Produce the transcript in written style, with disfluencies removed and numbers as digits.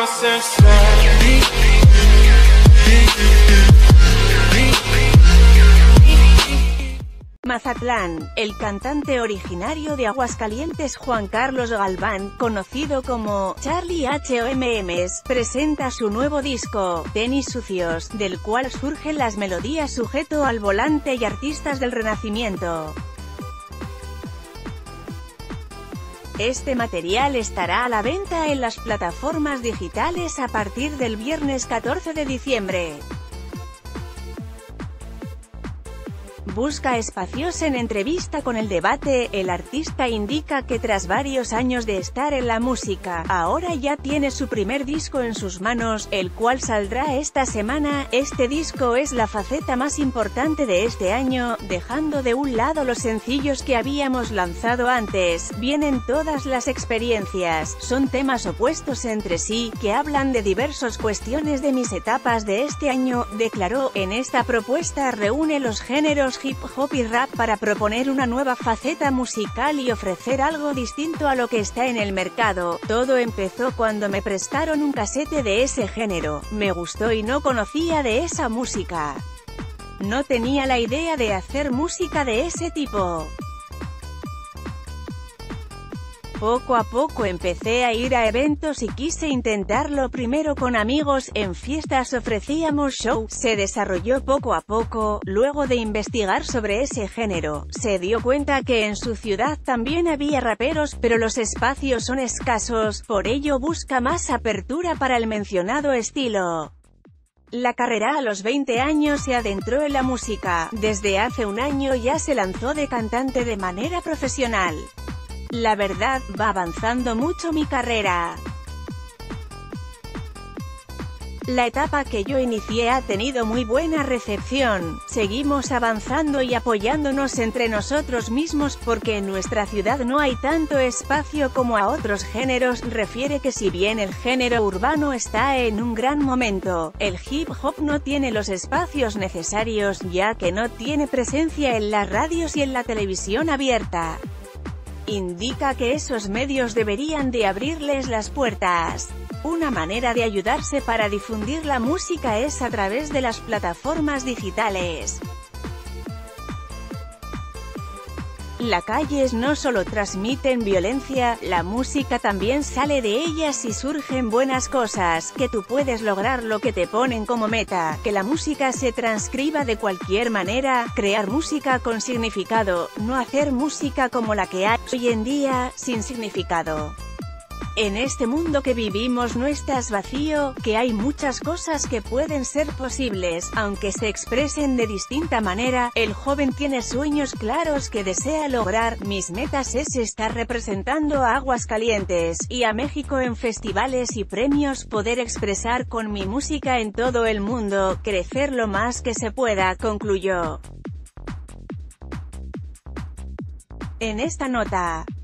Mazatlán, el cantante originario de Aguascalientes Juan Carlos Galván, conocido como Charlie HOMMs, presenta su nuevo disco, Tenis Sucios, del cual surgen las melodías Sujeto al Volante y Artistas del Renacimiento. Este material estará a la venta en las plataformas digitales a partir del viernes 14 de diciembre. Busca espacios. En entrevista con El Debate, el artista indica que tras varios años de estar en la música, ahora ya tiene su primer disco en sus manos, el cual saldrá esta semana. Este disco es la faceta más importante de este año, dejando de un lado los sencillos que habíamos lanzado antes. Vienen todas las experiencias, son temas opuestos entre sí, que hablan de diversas cuestiones de mis etapas de este año, declaró. En esta propuesta reúne los géneros hip hop y rap para proponer una nueva faceta musical y ofrecer algo distinto a lo que está en el mercado. Todo empezó cuando me prestaron un casete de ese género, me gustó y no conocía de esa música. No tenía la idea de hacer música de ese tipo. Poco a poco empecé a ir a eventos y quise intentarlo primero con amigos, en fiestas ofrecíamos show, se desarrolló poco a poco. Luego de investigar sobre ese género, se dio cuenta que en su ciudad también había raperos, pero los espacios son escasos, por ello busca más apertura para el mencionado estilo. La carrera a los 20 años se adentró en la música, desde hace un año ya se lanzó de cantante de manera profesional. La verdad, va avanzando mucho mi carrera. La etapa que yo inicié ha tenido muy buena recepción, seguimos avanzando y apoyándonos entre nosotros mismos, porque en nuestra ciudad no hay tanto espacio como a otros géneros. Refiere que si bien el género urbano está en un gran momento, el hip hop no tiene los espacios necesarios, ya que no tiene presencia en las radios y en la televisión abierta. Indica que esos medios deberían de abrirles las puertas. Una manera de ayudarse para difundir la música es a través de las plataformas digitales. Las calles no solo transmiten violencia, la música también sale de ellas y surgen buenas cosas, que tú puedes lograr lo que te ponen como meta, que la música se transcriba de cualquier manera, crear música con significado, no hacer música como la que hay hoy en día, sin significado. En este mundo que vivimos no estás vacío, que hay muchas cosas que pueden ser posibles, aunque se expresen de distinta manera. El joven tiene sueños claros que desea lograr. Mis metas es estar representando a Aguascalientes, y a México en festivales y premios, poder expresar con mi música en todo el mundo, crecer lo más que se pueda, concluyó. En esta nota,